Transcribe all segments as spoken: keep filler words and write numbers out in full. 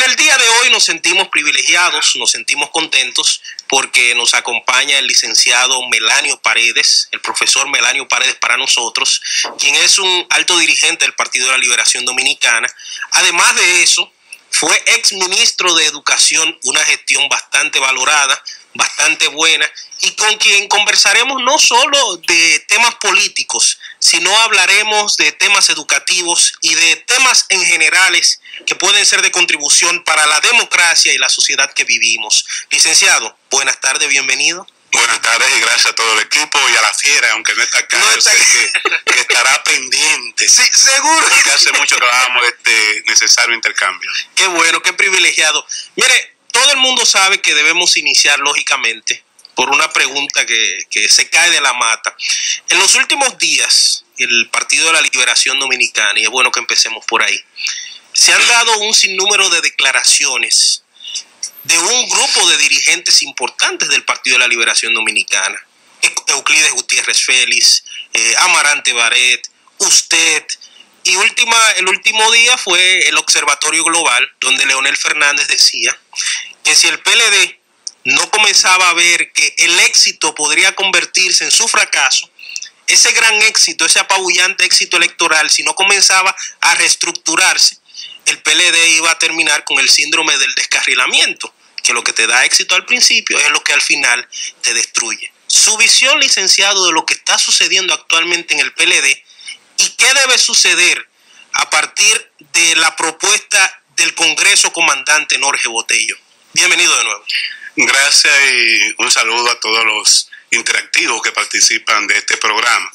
En el día de hoy nos sentimos privilegiados, nos sentimos contentos porque nos acompaña el licenciado Melanio Paredes, el profesor Melanio Paredes para nosotros, quien es un alto dirigente del Partido de la Liberación Dominicana. Además de eso, fue ex ministro de Educación, una gestión bastante valorada, bastante buena, y con quien conversaremos no solo de temas políticos, sino hablaremos de temas educativos y de temas en generales que pueden ser de contribución para la democracia y la sociedad que vivimos. Licenciado, buenas tardes, bienvenido. Buenas tardes y gracias a todo el equipo y a la fiera, aunque no está acá, no está... yo sé que, que estará pendiente. Sí, seguro. Porque hace mucho trabajamos este necesario intercambio. Qué bueno, qué privilegiado. Mire, todo el mundo sabe que debemos iniciar lógicamente por una pregunta que, que se cae de la mata. En los últimos días, el Partido de la Liberación Dominicana, y es bueno que empecemos por ahí, se han dado un sinnúmero de declaraciones de un grupo de dirigentes importantes del Partido de la Liberación Dominicana. Euclides Gutiérrez Félix, eh, Amarante Baret, usted, y última, el último día fue el Observatorio Global, donde Leonel Fernández decía que si el P L D no comenzaba a ver que el éxito podría convertirse en su fracaso, ese gran éxito, ese apabullante éxito electoral, si no comenzaba a reestructurarse, el P L D iba a terminar con el síndrome del descarrilamiento, que lo que te da éxito al principio es lo que al final te destruye. Su visión, licenciado, de lo que está sucediendo actualmente en el P L D y qué debe suceder a partir de la propuesta del Congreso Comandante Norge Botello. Bienvenido de nuevo. Gracias y un saludo a todos los interactivos que participan de este programa.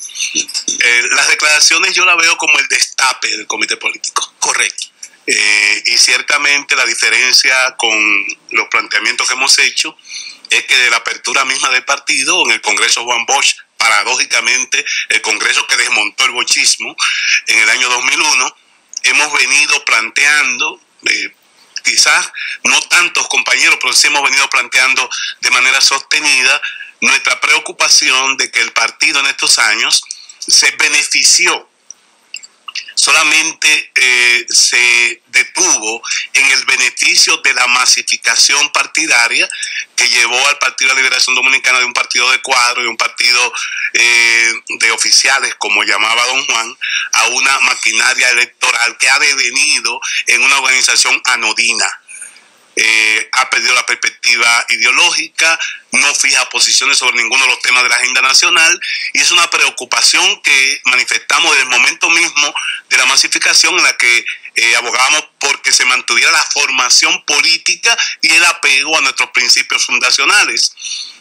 Eh, las declaraciones yo las veo como el destape del comité político. Correcto. Eh, y ciertamente la diferencia con los planteamientos que hemos hecho es que de la apertura misma del partido, en el Congreso Juan Bosch, paradójicamente el Congreso que desmontó el bochismo en el año dos mil uno, hemos venido planteando, eh, quizás no tantos compañeros, pero sí hemos venido planteando de manera sostenida nuestra preocupación de que el partido en estos años se benefició, solamente eh, se detuvo en el beneficio de la masificación partidaria que llevó al Partido de la Liberación Dominicana de un partido de cuadro, de un partido eh, de oficiales, como llamaba don Juan, a una maquinaria electoral que ha devenido en una organización anodina. Eh, ha perdido la perspectiva ideológica, no fija posiciones sobre ninguno de los temas de la agenda nacional, y es una preocupación que manifestamos desde el momento mismo de la masificación, en la que eh, abogábamos porque se mantuviera la formación política y el apego a nuestros principios fundacionales.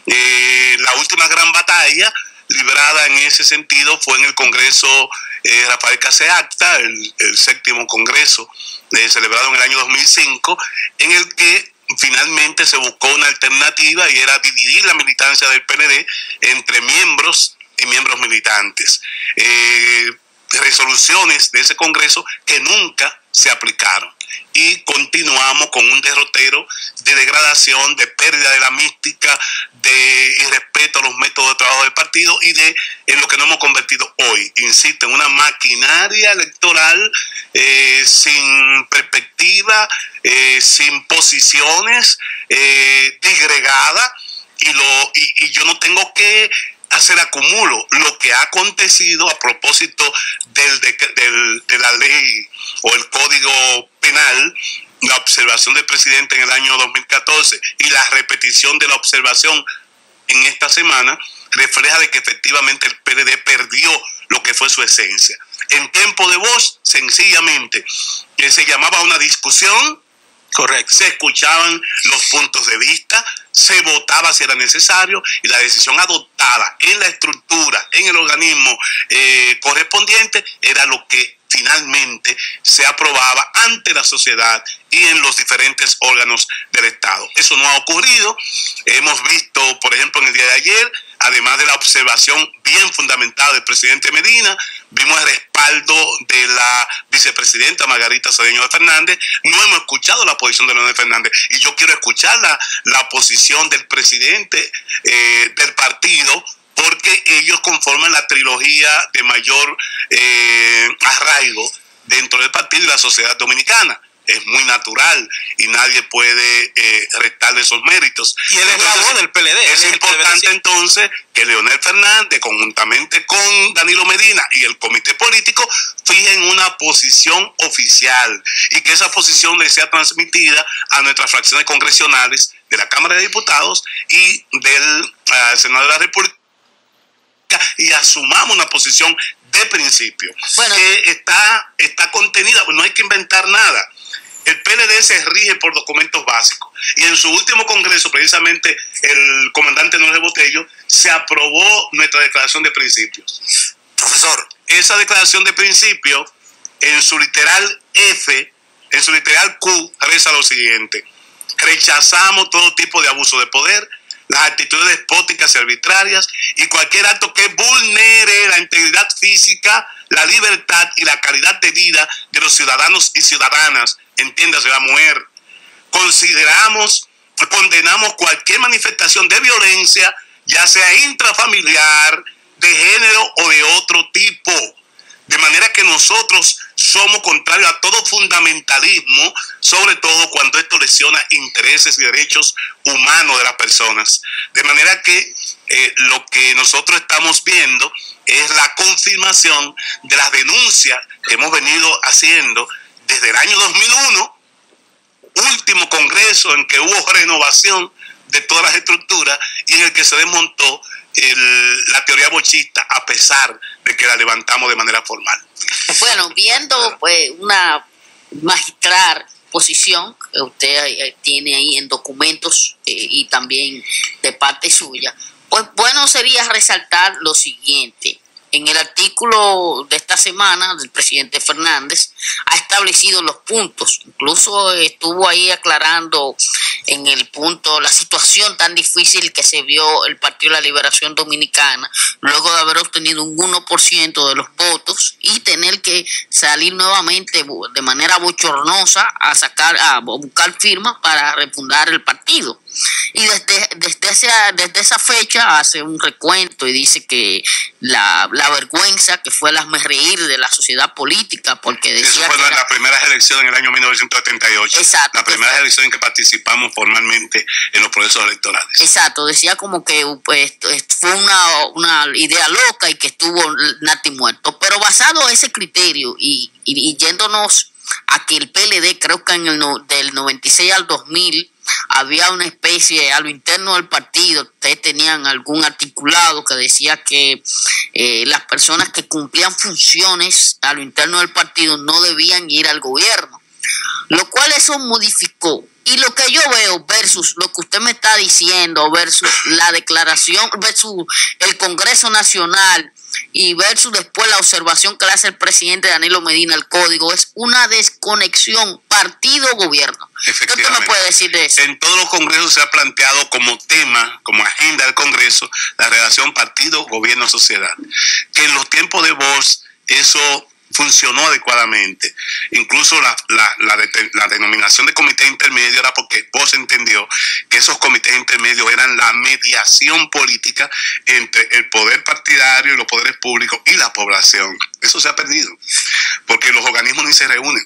Eh, la última gran batalla librada en ese sentido fue en el Congreso eh, Rafael Casé Acta, el, el séptimo Congreso eh, celebrado en el año dos mil cinco, en el que finalmente se buscó una alternativa y era dividir la militancia del P L D entre miembros y miembros militantes. Eh, resoluciones de ese Congreso que nunca se aplicaron. Y continuamos con un derrotero de degradación, de pérdida de la mística, de irrespeto a los métodos de trabajo del partido y de en lo que nos hemos convertido hoy, insisto, en una maquinaria electoral eh, sin perspectiva, eh, sin posiciones, eh, disgregada, y, lo, y, y yo no tengo que hacer acumulo lo que ha acontecido a propósito del, del, de la ley o el código penal, la observación del presidente en el año dos mil catorce y la repetición de la observación en esta semana refleja de que efectivamente el P L D perdió lo que fue su esencia. En tiempo de voz, sencillamente, que se llamaba una discusión. Correcto. Se escuchaban los puntos de vista, se votaba si era necesario y la decisión adoptada en la estructura, en el organismo eh, correspondiente, era lo que finalmente se aprobaba ante la sociedad y en los diferentes órganos del Estado. Eso no ha ocurrido. Hemos visto, por ejemplo, en el día de ayer, además de la observación bien fundamentada del presidente Medina, vimos el respaldo de la vicepresidenta Margarita Cedeño de Fernández. No hemos escuchado la posición de Leonel Fernández y yo quiero escuchar la, la posición del presidente eh, del partido, porque ellos conforman la trilogía de mayor eh, arraigo dentro del partido y la sociedad dominicana. es muy natural y nadie puede eh, restarle esos méritos. Y él es la voz del P L D. Es importante entonces que Leonel Fernández, conjuntamente con Danilo Medina y el comité político, fijen una posición oficial y que esa posición le sea transmitida a nuestras fracciones congresionales de la Cámara de Diputados y del uh, Senado de la República, y asumamos una posición de principio, bueno, que está, está contenida, no hay que inventar nada. El P L D se rige por documentos básicos y en su último congreso, precisamente el comandante Jorge Botello, se aprobó nuestra declaración de principios. Profesor, esa declaración de principios, en su literal F, en su literal Q, reza lo siguiente: rechazamos todo tipo de abuso de poder, las actitudes despóticas y arbitrarias y cualquier acto que vulnere la integridad física, la libertad y la calidad de vida de los ciudadanos y ciudadanas, entiéndase la mujer. Consideramos, condenamos cualquier manifestación de violencia, ya sea intrafamiliar, de género o de otro tipo. De manera que nosotros somos contrarios a todo fundamentalismo, sobre todo cuando esto lesiona intereses y derechos humanos de las personas. De manera que eh, lo que nosotros estamos viendo es la confirmación de las denuncias que hemos venido haciendo desde el año dos mil uno, último congreso en que hubo renovación de todas las estructuras y en el que se desmontó el, la teoría bochista, a pesar de que la levantamos de manera formal. Bueno, viendo pues una magistral posición que usted tiene ahí en documentos eh, y también de parte suya, pues bueno sería resaltar lo siguiente. En el artículo de esta semana del presidente Fernández ha establecido los puntos, incluso estuvo ahí aclarando en el punto la situación tan difícil que se vio el Partido de la Liberación Dominicana luego de haber obtenido un uno por ciento de los votos y tener que salir nuevamente de manera bochornosa a sacar a buscar firmas para refundar el partido. Y desde, desde, esa, desde esa fecha hace un recuento y dice que la, la vergüenza que fue el hazmerreír de la sociedad política, porque decía eso fue que la, era, la primera elección en el año mil novecientos setenta y ocho. Exacto. La primera elección en que participamos formalmente en los procesos electorales. Exacto, decía como que pues, fue una, una idea loca y que estuvo nati muerto. Pero basado en ese criterio y, y, y yéndonos a que el P L D, creo que en el no, del noventa y seis al dos mil, había una especie, a lo interno del partido, ustedes tenían algún articulado que decía que eh, las personas que cumplían funciones a lo interno del partido no debían ir al gobierno, lo cual eso modificó. Y lo que yo veo versus lo que usted me está diciendo, versus la declaración, versus el Congreso Nacional y versus después la observación que le hace el presidente Danilo Medina al código, es una desconexión partido-gobierno. ¿Qué usted me puede decir de eso? En todos los congresos se ha planteado como tema, como agenda del Congreso, la relación partido-gobierno-sociedad. Que en los tiempos de Bosch eso funcionó adecuadamente. Incluso la, la, la, de, la denominación de comité intermedio era porque Bosch entendió que esos comités intermedios eran la mediación política entre el poder partidario y los poderes públicos y la población. Eso se ha perdido, porque los organismos ni se reúnen.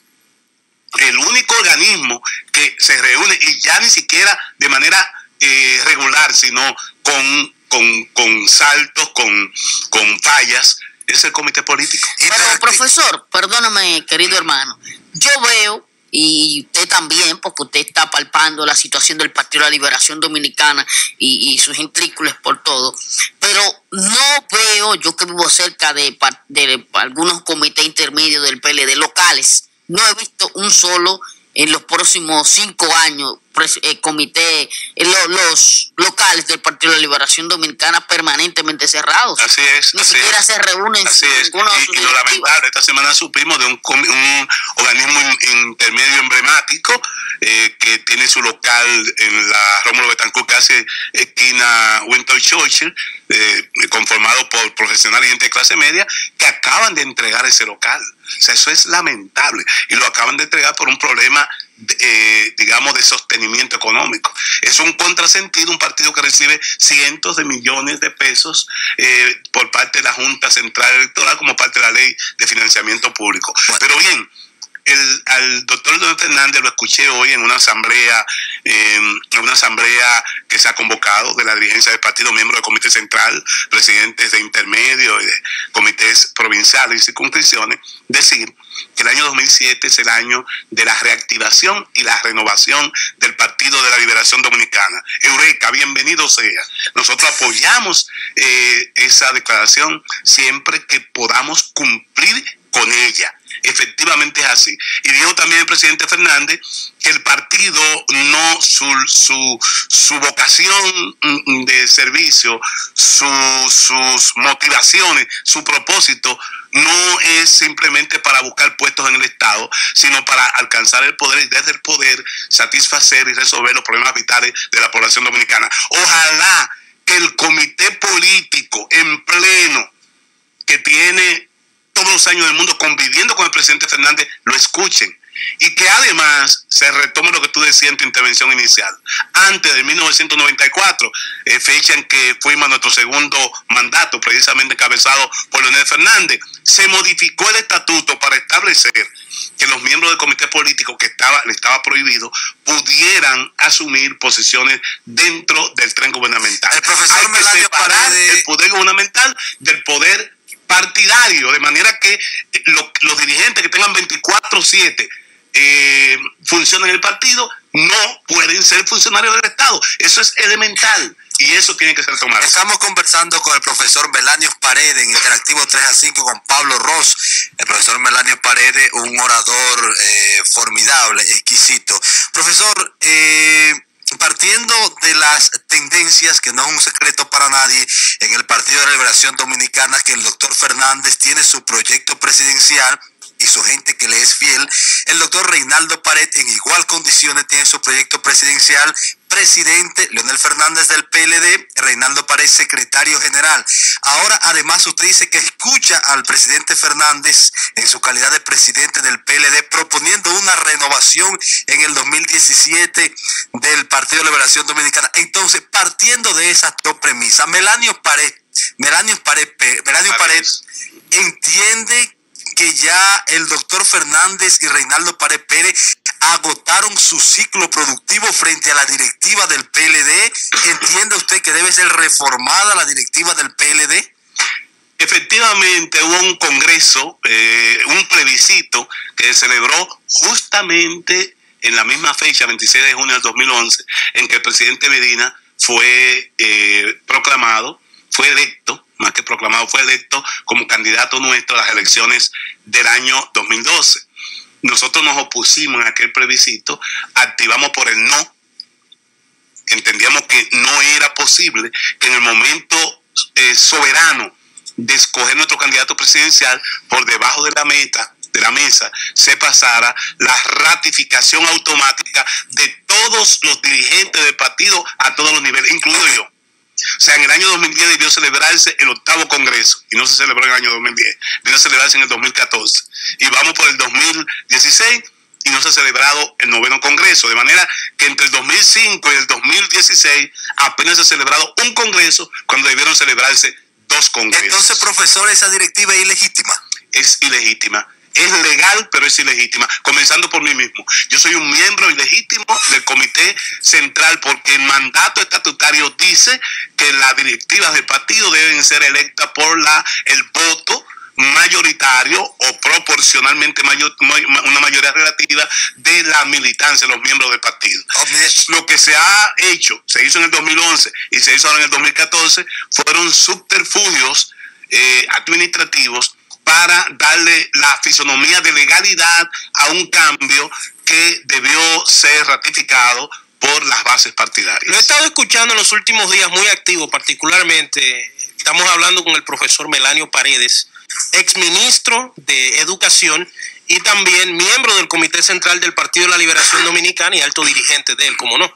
El único organismo que se reúne, y ya ni siquiera de manera eh, regular, sino con, con, con saltos, con, con fallas, es el comité político. Pero, profesor, perdóname, querido hermano, yo veo, y usted también, porque usted está palpando la situación del Partido de la Liberación Dominicana y, y sus intrículos por todo, pero no veo, yo que vivo cerca de, de algunos comités intermedios del P L D locales, no he visto un solo en los próximos cinco años, eh, comité, eh, lo, los locales del Partido de la Liberación Dominicana permanentemente cerrados. Así es. Ni así siquiera es. se reúnen. Así es. Y, y lo lamentable, esta semana supimos de un, un organismo intermedio emblemático eh, que tiene su local en la Rómulo Betancourt, casi esquina Winston Churchill, eh, conformado por profesionales y gente de clase media, que acaban de entregar ese local. O sea, eso es lamentable. Y lo acaban de entregar por un problema, eh, digamos, de sostenimiento económico. Es un contrasentido, un partido que recibe cientos de millones de pesos eh, por parte de la Junta Central Electoral como parte de la Ley de Financiamiento Público. Pero bien, el, al doctor Leonel Fernández lo escuché hoy en una asamblea, eh, en una asamblea que se ha convocado de la dirigencia del partido, miembros del comité central, presidentes de intermedio y de comités provinciales y circunscripciones, decir que el año dos mil siete es el año de la reactivación y la renovación del Partido de la Liberación Dominicana. Eureka, bienvenido sea. Nosotros apoyamos eh, esa declaración siempre que podamos cumplir con ella. Efectivamente es así. Y dijo también el presidente Fernández que el partido no, su, su, su vocación de servicio, su, sus motivaciones, su propósito, no es simplemente para buscar puestos en el Estado, sino para alcanzar el poder y desde el poder satisfacer y resolver los problemas vitales de la población dominicana. Ojalá que el comité político en pleno que tiene todos los años del mundo conviviendo con el presidente Fernández lo escuchen y que además se retome lo que tú decías en tu intervención inicial. Antes de mil novecientos noventa y cuatro, eh, fecha en que fuimos a nuestro segundo mandato, precisamente encabezado por Leonel Fernández, se modificó el estatuto para establecer que los miembros del comité político que estaba, le estaba prohibido pudieran asumir posiciones dentro del tren gubernamental. El profesor Hay que Melanio separar Paredes... el poder gubernamental del poder partidario, de manera que los, los dirigentes que tengan veinticuatro siete eh, funcionan en el partido no pueden ser funcionarios del Estado. Eso es elemental y eso tiene que ser tomado. Estamos conversando con el profesor Melanio Paredes en Interactivo tres a cinco con Pablo Ross. El profesor Melanio Paredes, un orador eh, formidable, exquisito. Profesor, eh, partiendo de las tendencias, que no es un secreto para nadie, en el Partido de la Liberación Dominicana, que el doctor Fernández tiene su proyecto presidencial y su gente que le es fiel, el doctor Reinaldo Pared en igual condiciones tiene su proyecto presidencial, presidente Leonel Fernández del P L D, Reinaldo Pared secretario general. Ahora además usted dice que escucha al presidente Fernández en su calidad de presidente del P L D proponiendo una renovación en el dos mil diecisiete del Partido de Liberación Dominicana. Entonces, partiendo de esas dos premisas, Melanio Pared, Melanio Pared, Melanio Pared entiende que ya el doctor Fernández y Reinaldo Pared Pérez agotaron su ciclo productivo frente a la directiva del P L D. ¿Entiende usted que debe ser reformada la directiva del P L D? Efectivamente hubo un congreso, eh, un plebiscito que se celebró justamente en la misma fecha, veintiséis de junio del dos mil once, en que el presidente Medina fue eh, proclamado, fue electo, más que proclamado, fue electo como candidato nuestro a las elecciones del año dos mil doce. Nosotros nos opusimos en aquel plebiscito, activamos por el no, entendíamos que no era posible que en el momento eh, soberano de escoger nuestro candidato presidencial, por debajo de la meta, de la mesa, se pasara la ratificación automática de todos los dirigentes del partido a todos los niveles, incluido yo. O sea, en el año dos mil diez debió celebrarse el octavo congreso y no se celebró en el año dos mil diez, debió celebrarse en el dos mil catorce y vamos por el dos mil dieciséis y no se ha celebrado el noveno congreso, de manera que entre el dos mil cinco y el dos mil dieciséis apenas se ha celebrado un congreso cuando debieron celebrarse dos congresos. Entonces, profesor, esa directiva es ilegítima. Es ilegítima. Es legal, pero es ilegítima, comenzando por mí mismo. Yo soy un miembro ilegítimo del Comité Central porque el mandato estatutario dice que las directivas del partido deben ser electas por la el voto mayoritario o proporcionalmente mayor, una mayoría relativa de la militancia, los miembros del partido. Lo que se ha hecho, se hizo en el dos mil once y se hizo ahora en el dos mil catorce, fueron subterfugios eh, administrativos para darle la fisonomía de legalidad a un cambio que debió ser ratificado por las bases partidarias. Lo he estado escuchando en los últimos días muy activo, particularmente estamos hablando con el profesor Melanio Paredes, exministro de Educación y también miembro del Comité Central del Partido de la Liberación Dominicana y alto dirigente de él, como no.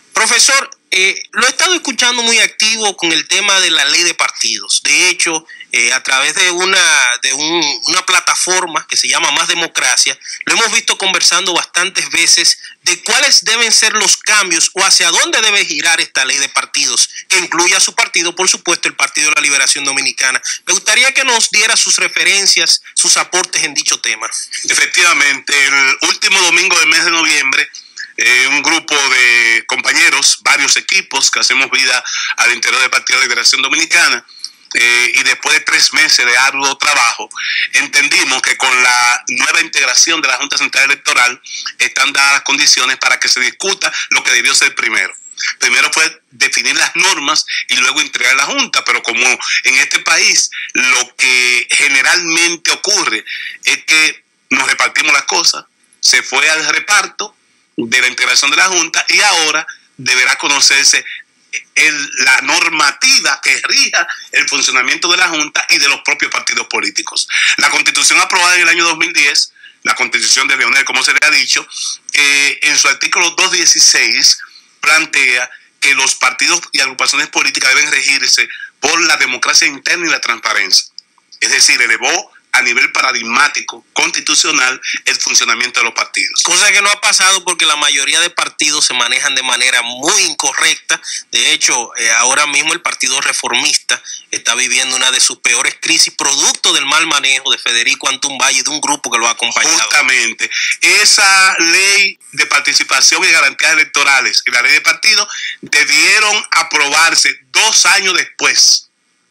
Profesor, eh, lo he estado escuchando muy activo con el tema de la ley de partidos. De hecho, eh, a través de una, de un, una plataforma que se llama Más Democracia, lo hemos visto conversando bastantes veces de cuáles deben ser los cambios o hacia dónde debe girar esta ley de partidos, que incluye a su partido, por supuesto, el Partido de la Liberación Dominicana. Me gustaría que nos diera sus referencias, sus aportes en dicho tema. Efectivamente, el último domingo del mes de noviembre, eh, un grupo de compañeros, varios equipos que hacemos vida al interior del Partido de la Liberación Dominicana, Eh, y después de tres meses de arduo trabajo, entendimos que con la nueva integración de la Junta Central Electoral están dadas las condiciones para que se discuta lo que debió ser primero. Primero fue definir las normas y luego entregar a la Junta, pero como en este país lo que generalmente ocurre es que nos repartimos las cosas, se fue al reparto de la integración de la Junta y ahora deberá conocerse El, la normativa que rija el funcionamiento de la Junta y de los propios partidos políticos. La Constitución aprobada en el año dos mil diez, la Constitución de Leonel, como se le ha dicho, eh, en su artículo doscientos dieciséis plantea que los partidos y agrupaciones políticas deben regirse por la democracia interna y la transparencia. Es decir, elevó a nivel paradigmático, constitucional, el funcionamiento de los partidos. Cosa que no ha pasado porque la mayoría de partidos se manejan de manera muy incorrecta. De hecho, eh, ahora mismo el Partido Reformista está viviendo una de sus peores crisis, producto del mal manejo de Federico Antún Valle y de un grupo que lo ha acompañado. Justamente, esa ley de participación y garantías electorales y la ley de partidos debieron aprobarse dos años después.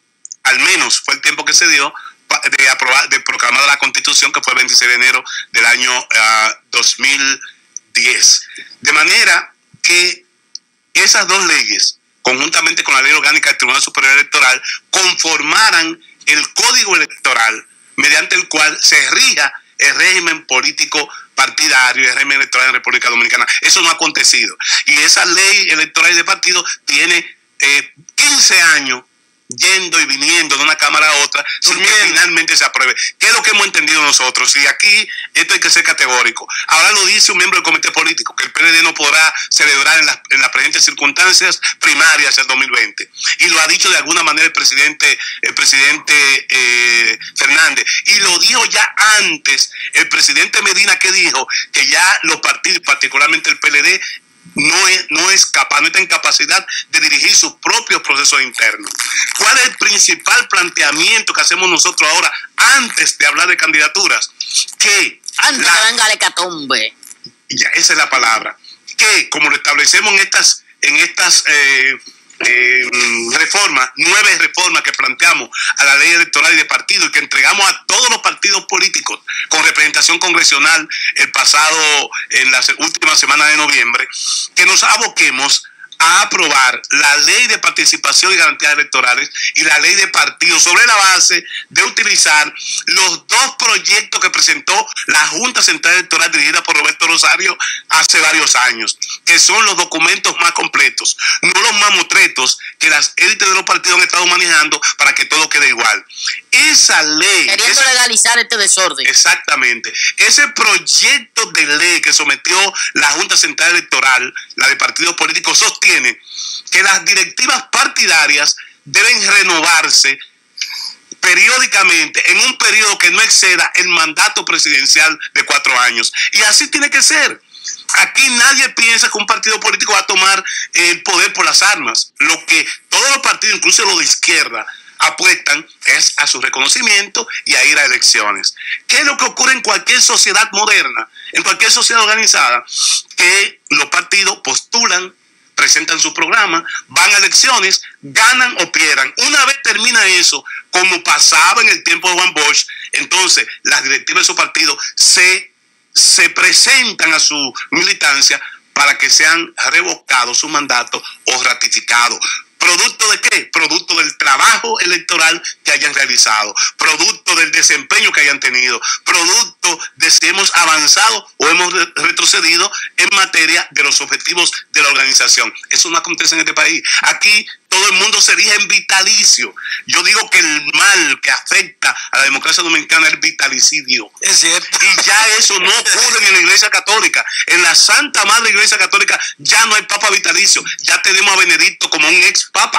Al menos fue el tiempo que se dio de aprobar, de proclamar la Constitución, que fue el veintiséis de enero del año uh, dos mil diez. De manera que esas dos leyes, conjuntamente con la ley orgánica del Tribunal Superior Electoral, conformaran el código electoral mediante el cual se rija el régimen político partidario y el régimen electoral en República Dominicana. Eso no ha acontecido. Y esa ley electoral y de partido tiene eh, quince años yendo y viniendo de una cámara a otra sin que finalmente se apruebe. ¿Qué es lo que hemos entendido nosotros? Y aquí esto hay que ser categórico. Ahora lo dice un miembro del comité político, que el P L D no podrá celebrar en las, en las presentes circunstancias primarias el dos mil veinte. Y lo ha dicho de alguna manera el presidente, el presidente eh, Fernández. Y lo dijo ya antes el presidente Medina, que dijo que ya los partidos, particularmente el P L D, no es, no es capaz, no está en capacidad de dirigir sus propios procesos internos. ¿Cuál es el principal planteamiento que hacemos nosotros ahora antes de hablar de candidaturas? Que antes la, que venga el hecatombe. Ya, esa es la palabra. Que como lo establecemos en estas, en estas eh, eh, reformas, nueve reformas que planteamos a la ley electoral y de partido y que entregamos a todos los partidos políticos con representación congresional el pasado, en las últimas semanas de noviembre, que nos aboquemos a aprobar la ley de participación y garantías electorales y la ley de partidos sobre la base de utilizar los dos proyectos que presentó la Junta Central Electoral dirigida por Roberto Rosario hace varios años, que son los documentos más completos, no los mamotretos que las élites de los partidos han estado manejando para que todo quede igual. Esa ley... Queriendo ese, legalizar este desorden. Exactamente. Ese proyecto de ley que sometió la Junta Central Electoral, la de partidos políticos, sostiene que las directivas partidarias deben renovarse periódicamente en un periodo que no exceda el mandato presidencial de cuatro años. Y así tiene que ser. Aquí nadie piensa que un partido político va a tomar el poder por las armas. Lo que todos los partidos, incluso los de izquierda, apuestan es a su reconocimiento y a ir a elecciones. ¿Qué es lo que ocurre en cualquier sociedad moderna, en cualquier sociedad organizada? Que los partidos postulan, presentan su programa, van a elecciones, ganan o pierdan. Una vez termina eso, como pasaba en el tiempo de Juan Bosch, entonces las directivas de su partido se, se presentan a su militancia para que sean revocados su mandato o ratificados. ¿Producto de qué? Producto del trabajo electoral que hayan realizado, producto del desempeño que hayan tenido, producto de si hemos avanzado o hemos retrocedido en materia de los objetivos de la organización. Eso no acontece en este país. Aquí todo el mundo se rige en vitalicio. Yo digo que el mal que afecta a la democracia dominicana es el vitalicidio. Es cierto. Y ya eso no ocurre ni en la Iglesia Católica. En la Santa Madre Iglesia Católica ya no hay papa vitalicio. Ya tenemos a Benedicto como un ex papa.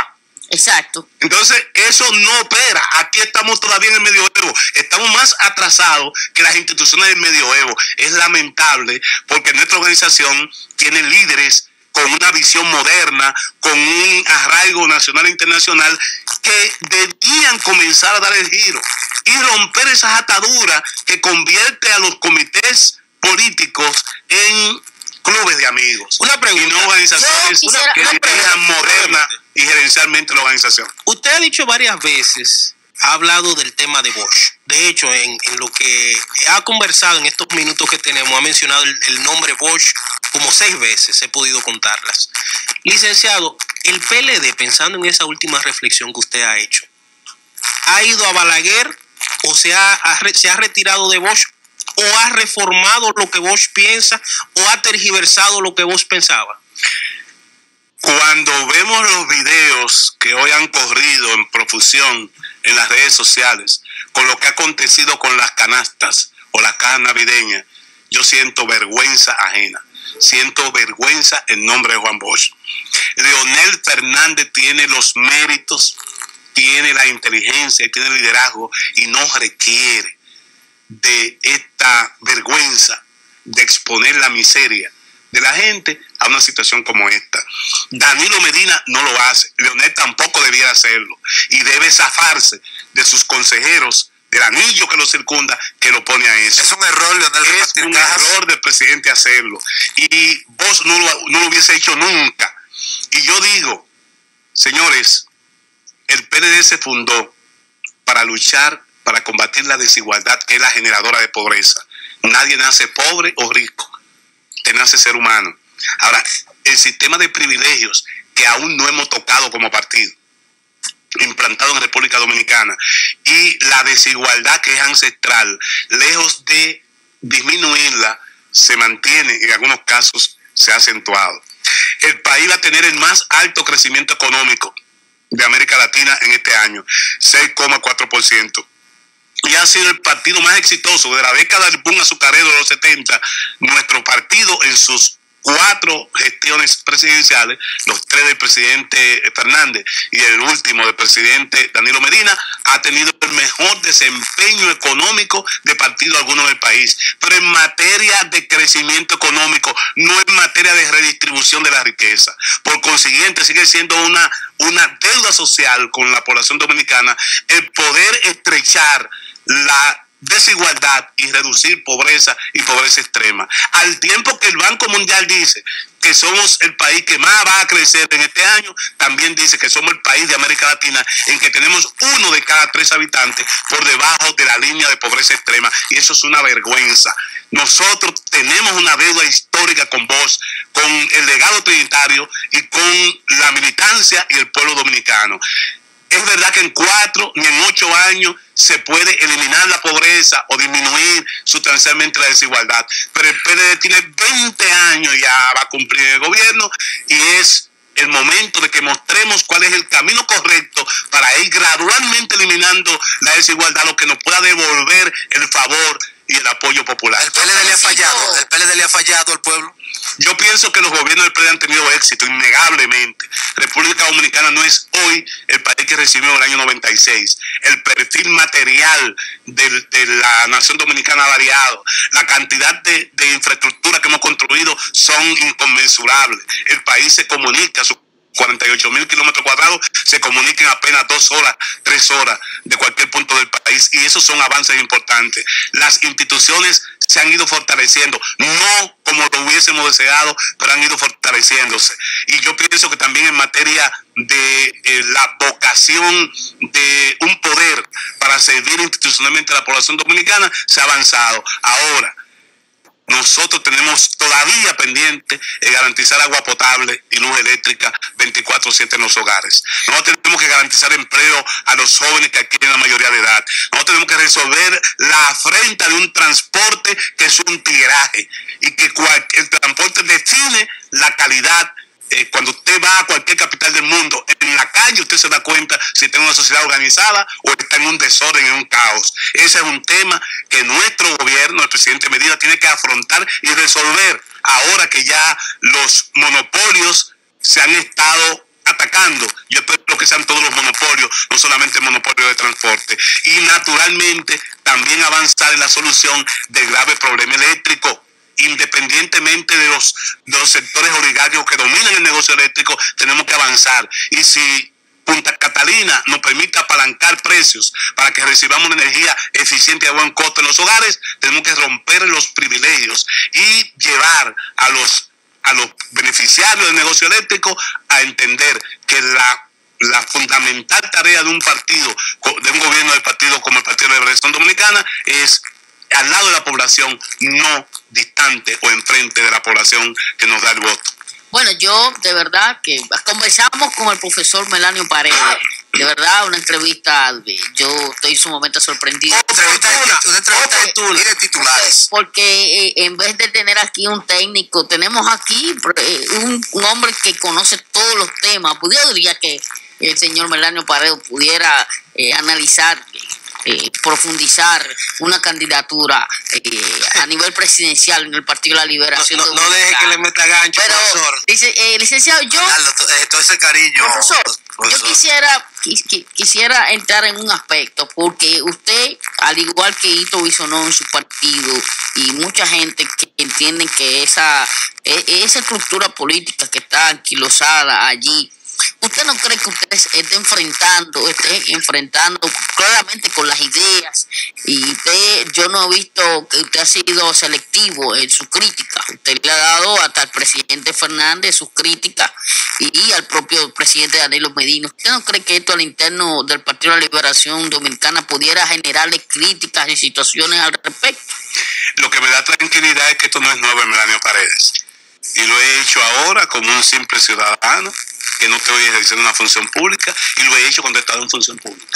Exacto. Entonces, eso no opera. Aquí estamos todavía en el medioevo. Estamos más atrasados que las instituciones del medioevo. Es lamentable porque nuestra organización tiene líderes con una visión moderna, con un arraigo nacional e internacional, que debían comenzar a dar el giro y romper esas ataduras que convierte a los comités políticos en clubes de amigos. Una pregunta. Y no organizaciones quisiera, que sean modernas y gerencialmente la organización. Usted ha dicho varias veces, ha hablado del tema de Bosch. De hecho, en, en lo que ha conversado en estos minutos que tenemos, ha mencionado el, el nombre Bosch como seis veces, he podido contarlas. Licenciado, el P L D, pensando en esa última reflexión que usted ha hecho, ¿ha ido a Balaguer o se ha, ha, se ha retirado de Bosch o ha reformado lo que Bosch piensa o ha tergiversado lo que Bosch pensaba? Cuando vemos los videos que hoy han corrido en profusión en las redes sociales con lo que ha acontecido con las canastas o las cajas navideñas, yo siento vergüenza ajena. Siento vergüenza en nombre de Juan Bosch. Leonel Fernández tiene los méritos, tiene la inteligencia y tiene el liderazgo y no requiere de esta vergüenza de exponer la miseria de la gente a una situación como esta. Danilo Medina no lo hace, Leonel tampoco debiera hacerlo y debe zafarse de sus consejeros, del anillo que lo circunda, que lo pone a eso. Es un error, Leonel. Es un error del presidente hacerlo. Y vos no lo, no lo hubiese hecho nunca. Y yo digo, señores, el P L D se fundó para luchar, para combatir la desigualdad, que es la generadora de pobreza. Nadie nace pobre o rico. Te nace ser humano. Ahora, el sistema de privilegios que aún no hemos tocado como partido, implantado en República Dominicana, y la desigualdad que es ancestral, lejos de disminuirla, se mantiene, en algunos casos se ha acentuado. El país va a tener el más alto crecimiento económico de América Latina en este año, seis coma cuatro por ciento. Y ha sido el partido más exitoso de la década del boom azucarero de los setenta. Nuestro partido en sus cuatro gestiones presidenciales, los tres del presidente Fernández y el último del presidente Danilo Medina, ha tenido el mejor desempeño económico de partido alguno del país. Pero en materia de crecimiento económico, no en materia de redistribución de la riqueza. Por consiguiente, sigue siendo una, una deuda social con la población dominicana el poder estrechar la desigualdad y reducir pobreza y pobreza extrema. Al tiempo que el Banco Mundial dice que somos el país que más va a crecer en este año, también dice que somos el país de América Latina en que tenemos uno de cada tres habitantes por debajo de la línea de pobreza extrema, y eso es una vergüenza. Nosotros tenemos una deuda histórica con vos, con el legado trinitario y con la militancia y el pueblo dominicano. Es verdad que en cuatro ni en ocho años se puede eliminar la pobreza o disminuir sustancialmente la desigualdad, pero el P L D tiene veinte años ya, va a cumplir el gobierno, y es el momento de que mostremos cuál es el camino correcto para ir gradualmente eliminando la desigualdad, lo que nos pueda devolver el favor y el apoyo popular. El P L D le ha fallado, el P L D le ha fallado al pueblo. Yo pienso que los gobiernos del P L D han tenido éxito, innegablemente. República Dominicana no es hoy el país que recibió en el año noventa y seis. El perfil material de, de la nación dominicana ha variado. La cantidad de, de infraestructura que hemos construido son inconmensurables. El país se comunica, su cuarenta y ocho mil kilómetros cuadrados se comunican apenas dos horas, tres horas de cualquier punto del país, y esos son avances importantes. Las instituciones se han ido fortaleciendo, no como lo hubiésemos deseado, pero han ido fortaleciéndose. Y yo pienso que también en materia de eh, la vocación de un poder para servir institucionalmente a la población dominicana, se ha avanzado. Ahora, nosotros tenemos todavía pendiente el garantizar agua potable y luz eléctrica veinticuatro siete en los hogares. Nosotros tenemos que garantizar empleo a los jóvenes que adquieren la mayoría de edad. Nosotros tenemos que resolver la afrenta de un transporte que es un tigueraje, y que el transporte define la calidad. Eh, cuando usted va a cualquier capital del mundo, en la calle usted se da cuenta si está en una sociedad organizada o está en un desorden, en un caos. Ese es un tema que nuestro gobierno, el presidente Medina, tiene que afrontar y resolver ahora que ya los monopolios se han estado atacando. Yo espero que que sean todos los monopolios, no solamente el monopolio de transporte. Y naturalmente también avanzar en la solución del grave problema eléctrico. Independientemente de los, de los sectores oligárquicos que dominan el negocio eléctrico, tenemos que avanzar. Y si Punta Catalina nos permite apalancar precios para que recibamos una energía eficiente y a buen costo en los hogares, tenemos que romper los privilegios y llevar a los, a los beneficiarios del negocio eléctrico a entender que la, la fundamental tarea de un partido, de un gobierno del partido como el Partido de la Liberación Dominicana, es al lado de la población, no distante o enfrente de la población que nos da el voto. Bueno, yo de verdad que conversamos con el profesor Melanio Paredes, de verdad una entrevista, yo estoy sumamente sorprendido. Una entrevista de titulares. Porque eh, en vez de tener aquí un técnico, tenemos aquí eh, un, un hombre que conoce todos los temas. Pues yo diría que el señor Melanio Paredes pudiera eh, analizar Eh, profundizar una candidatura eh, a nivel presidencial en el Partido de la Liberación. No, no, no deje que le meta gancho, pero, profesor. Dice, eh, licenciado, yo... Eh, todo ese cariño. Profesor, profesor. yo quisiera, quis, quisiera entrar en un aspecto, porque usted, al igual que Hito Bisonó en su partido, y mucha gente que entienden que esa, esa estructura política que está anquilosada allí, ¿usted no cree que usted esté enfrentando, esté enfrentando claramente con las ideas? Y usted, yo no he visto que usted ha sido selectivo en su crítica. Usted le ha dado hasta al presidente Fernández sus críticas y al propio presidente Danilo Medina. ¿Usted no cree que esto al interno del Partido de la Liberación Dominicana pudiera generarle críticas y situaciones al respecto? Lo que me da tranquilidad es que esto no es nuevo en Melanio Paredes. Y lo he hecho ahora como un simple ciudadano que no estoy ejerciendo una función pública, y lo he hecho cuando he estado en función pública.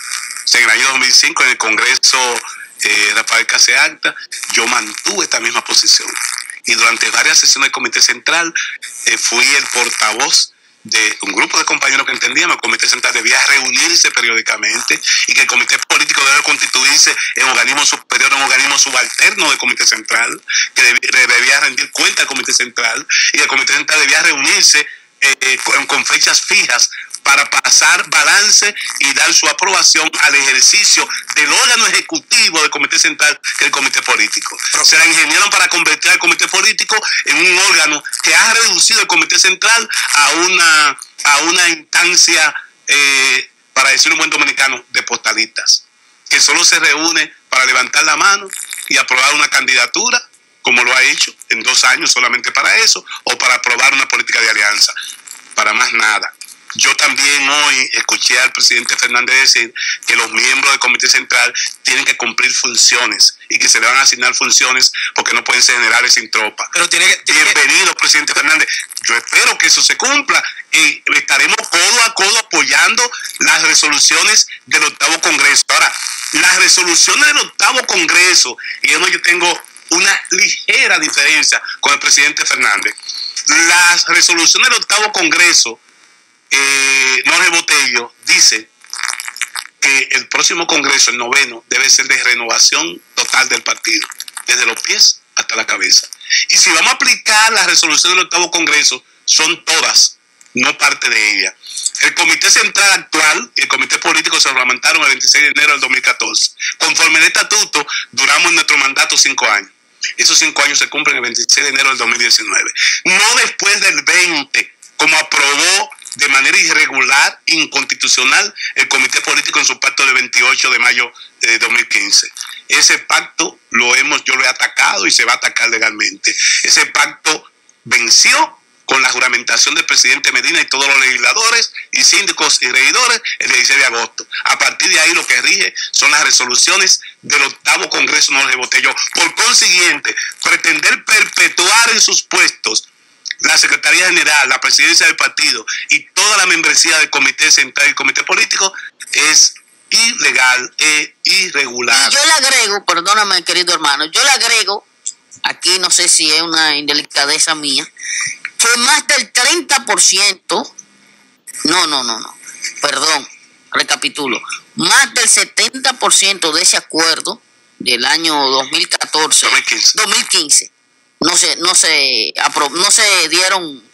O sea, en el año dos mil cinco, en el Congreso eh, Rafael Caseacta, yo mantuve esta misma posición. Y durante varias sesiones del Comité Central eh, fui el portavoz de un grupo de compañeros que entendíamos que el Comité Central debía reunirse periódicamente y que el Comité Político debe constituirse en organismo superior, en organismo subalterno del Comité Central, que debía, debía rendir cuenta al Comité Central, y el Comité Central debía reunirse eh, con, con fechas fijas para pasar balance y dar su aprobación al ejercicio del órgano ejecutivo del Comité Central, que es el Comité Político. Se la ingeniaron para convertir al Comité Político en un órgano que ha reducido el Comité Central a una, a una instancia, eh, para decir un buen dominicano, de postalistas, que solo se reúne para levantar la mano y aprobar una candidatura, como lo ha hecho en dos años solamente para eso, o para aprobar una política de alianza, para más nada. Yo también hoy escuché al presidente Fernández decir que los miembros del Comité Central tienen que cumplir funciones y que se le van a asignar funciones porque no pueden ser generales sin tropa. Pero tiene que, tiene Bienvenido, que... presidente Fernández. Yo espero que eso se cumpla y estaremos codo a codo apoyando las resoluciones del octavo Congreso. Ahora, las resoluciones del octavo Congreso, y yo, no, yo tengo una ligera diferencia con el presidente Fernández. Las resoluciones del octavo Congreso, Eh, Jorge Botello dice que el próximo Congreso, el noveno, debe ser de renovación total del partido, desde los pies hasta la cabeza. Y si vamos a aplicar las resoluciones del octavo Congreso, son todas, no parte de ella. El Comité Central actual y el Comité Político se reglamentaron el veintiséis de enero del dos mil catorce. Conforme el estatuto, duramos en nuestro mandato cinco años. Esos cinco años se cumplen el veintiséis de enero del dos mil diecinueve. No después del veinte, como aprobó de manera irregular, inconstitucional, el Comité Político en su pacto del veintiocho de mayo de dos mil quince. Ese pacto lo hemos, yo lo he atacado y se va a atacar legalmente. Ese pacto venció con la juramentación del presidente Medina y todos los legisladores y síndicos y regidores el dieciséis de agosto. A partir de ahí lo que rige son las resoluciones del octavo Congreso Jorge Botello. Por consiguiente, pretender perpetuar en sus puestos la Secretaría General, la presidencia del partido y toda la membresía del Comité Central y Comité Político es ilegal e irregular. Y yo le agrego, perdóname querido hermano, yo le agrego, aquí no sé si es una indelicadeza mía, que más del treinta por ciento, no, no, no, no, perdón, recapitulo, más del setenta por ciento de ese acuerdo del año dos mil catorce, dos mil quince, dos mil quince no se, no se, no se dieron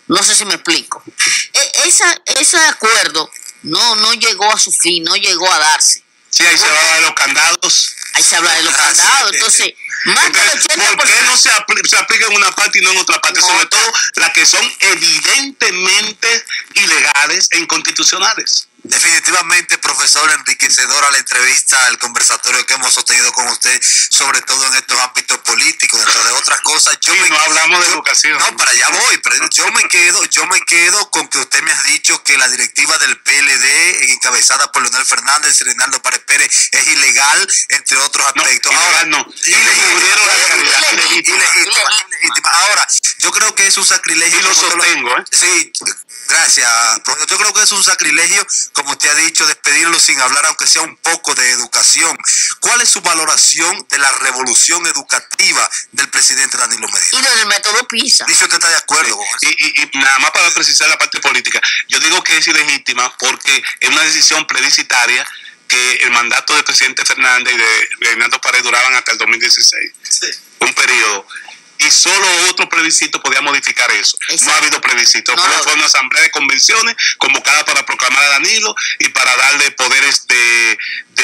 No sé si me explico. E- esa, ese acuerdo no, no llegó a su fin, no llegó a darse. Sí, ahí se habla de los candados. Ahí se habla de los candados. Entonces, más del Entonces, ochenta por ¿por qué ciento. no se, apl se aplica en una parte y no en otra parte? No. Sobre todo las que son evidentemente ilegales e inconstitucionales. Definitivamente, profesor, enriquecedora la entrevista, el conversatorio que hemos sostenido con usted, sobre todo en estos ámbitos políticos, dentro de otras cosas. Yo Sí, me, no hablamos de yo- educación. No, para allá voy, pero yo me quedo, yo me quedo con que usted me ha dicho que la directiva del P L D, encabezada por Leonel Fernández y Reinaldo Párez Pérez, es ilegal, entre otros No, aspectos. ilegal no. Descubrieron la realidad. Ilegítima, ilegítima, ilegítima. Ahora, yo creo que es un sacrilegio. Y lo como usted sostengo, ¿eh? Sí, gracias, profesor. Yo creo que es un sacrilegio, como usted ha dicho, despedirlo sin hablar, aunque sea un poco de educación. ¿Cuál es su valoración de la revolución educativa del presidente Danilo Medina? Y del método PISA. Dice usted está de acuerdo con eso. Y, y, y nada más para precisar la parte política, yo digo que es ilegítima porque es una decisión plebiscitaria que el mandato del presidente Fernández y de Reinaldo Paredes duraban hasta el dos mil dieciséis. Sí. Un periodo. Y solo otro plebiscito podía modificar eso. Exacto. No ha habido plebiscito. No, Fue- no. Fue una asamblea de convenciones convocada para proclamar a Danilo y para darle poderes de,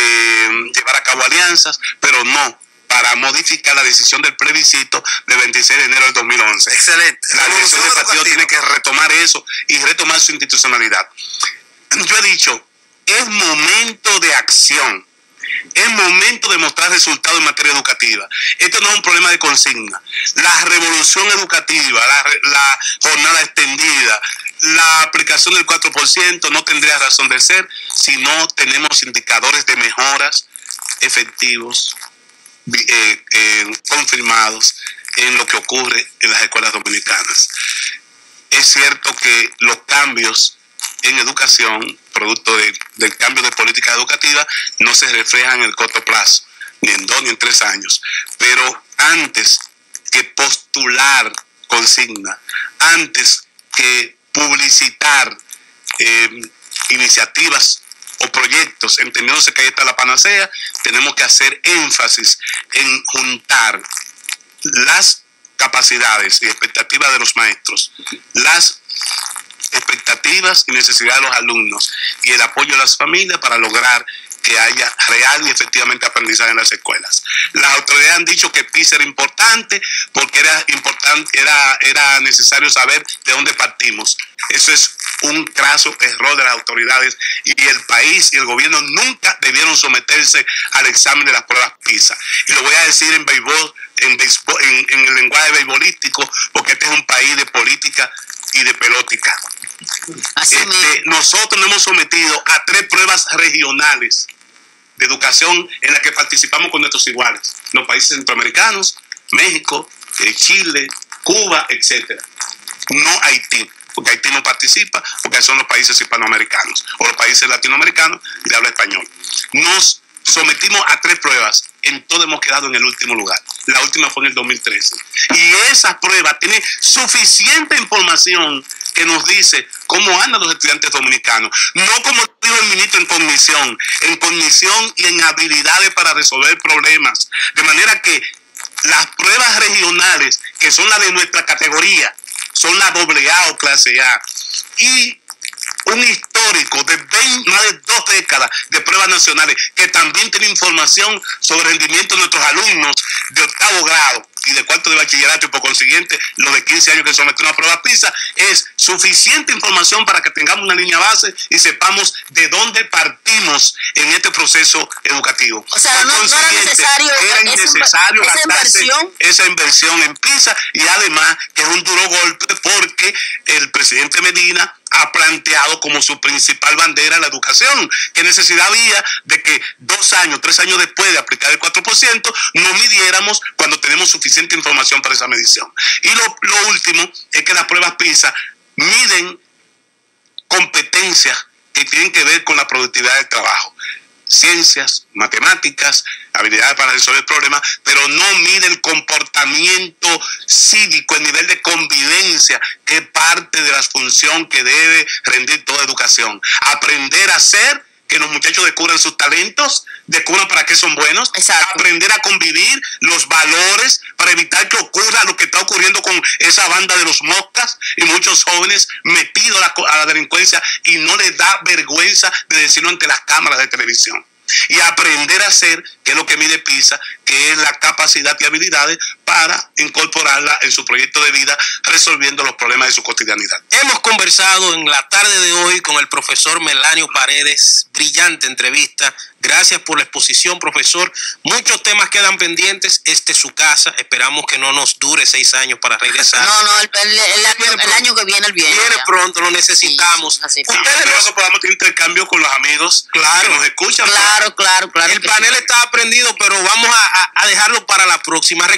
de llevar a cabo alianzas, pero no para modificar la decisión del plebiscito del veintiséis de enero del dos mil once. Excelente. La dirección del partido tiene que retomar eso y retomar su institucionalidad. Yo he dicho, es momento de acción. Es momento de mostrar resultados en materia educativa. Esto no es un problema de consigna. La revolución educativa, la, la jornada extendida, la aplicación del cuatro por ciento no tendría razón de ser si no tenemos indicadores de mejoras efectivos, eh, eh, confirmados en lo que ocurre en las escuelas dominicanas. Es cierto que los cambios en educación, producto de, del cambio de política educativa, no se reflejan en el corto plazo, ni en dos ni en tres años. Pero antes que postular consigna, antes que publicitar eh, iniciativas o proyectos, entendiéndose que ahí está la panacea, tenemos que hacer énfasis en juntar las capacidades y expectativas de los maestros, las expectativas y necesidades de los alumnos y el apoyo de las familias para lograr que haya real y efectivamente aprendizaje en las escuelas. Las autoridades han dicho que PISA era importante porque era importante, era, era necesario saber de dónde partimos. Eso es un craso error de las autoridades y el país y el gobierno nunca debieron someterse al examen de las pruebas PISA. Y lo voy a decir en béisbol, en, béisbol, en, en el lenguaje beisbolístico, porque este es un país de política y de pelótica. Así Este, me... nosotros nos hemos sometido a tres pruebas regionales de educación en las que participamos con nuestros iguales, los países centroamericanos, México, eh, Chile, Cuba, etcétera. No Haití, porque Haití no participa, porque son los países hispanoamericanos o los países latinoamericanos de habla español. Nos sometimos a tres pruebas, en todo hemos quedado en el último lugar. La última fue en el dos mil trece. Y esa prueba tiene suficiente información que nos dice cómo andan los estudiantes dominicanos. No como dijo el ministro en cognición, en cognición y en habilidades para resolver problemas. De manera que las pruebas regionales, que son las de nuestra categoría, son la doble A o clase A. Y un histórico de veinte, más de dos décadas de pruebas nacionales que también tiene información sobre el rendimiento de nuestros alumnos de octavo grado y de cuarto de bachillerato, y por consiguiente los de quince años que someten a prueba PISA, es suficiente información para que tengamos una línea base y sepamos de dónde partimos en este proceso educativo. O sea, Por no, no era consiguiente, necesario, era esa, innecesario esa gastarse inversión. esa inversión en PISA, y además que es un duro golpe porque el presidente Medina ha planteado como su principal bandera la educación. ¿Qué necesidad había de que dos años, tres años después de aplicar el cuatro por ciento no midiéramos cuando tenemos suficiente información para esa medición? Y lo, lo último es que las pruebas PISA miden competencias que tienen que ver con la productividad del trabajo. Ciencias, matemáticas, habilidades para resolver problemas, pero no mide el comportamiento cívico, el nivel de convivencia, que es parte de la función que debe rendir toda educación. Aprender a hacer, que los muchachos descubran sus talentos, descubran para qué son buenos. Exacto. Aprender a convivir, los valores, para evitar que ocurra lo que está ocurriendo con esa banda de los moscas y muchos muchos jóvenes metidos a la, a la delincuencia y no les da vergüenza de decirlo ante las cámaras de televisión. Y aprender a hacer, que es lo que mide PISA, que es la capacidad y habilidades para incorporarla en su proyecto de vida, resolviendo los problemas de su cotidianidad. Hemos conversado en la tarde de hoy con el profesor Melanio Paredes, brillante entrevista. Gracias por la exposición, profesor. Muchos temas quedan pendientes. Este es su casa. Esperamos que no nos dure seis años para regresar. No, no, el, el, el, año, el año que viene, el viene. Viene ya. pronto, lo necesitamos. Sí, sí, Ustedes Espero los- que podamos tener intercambio con los amigos Claro. que nos escuchan. Claro, claro, claro. el que panel sí. está aprendido, pero vamos a, a- a dejarlo para la próxima.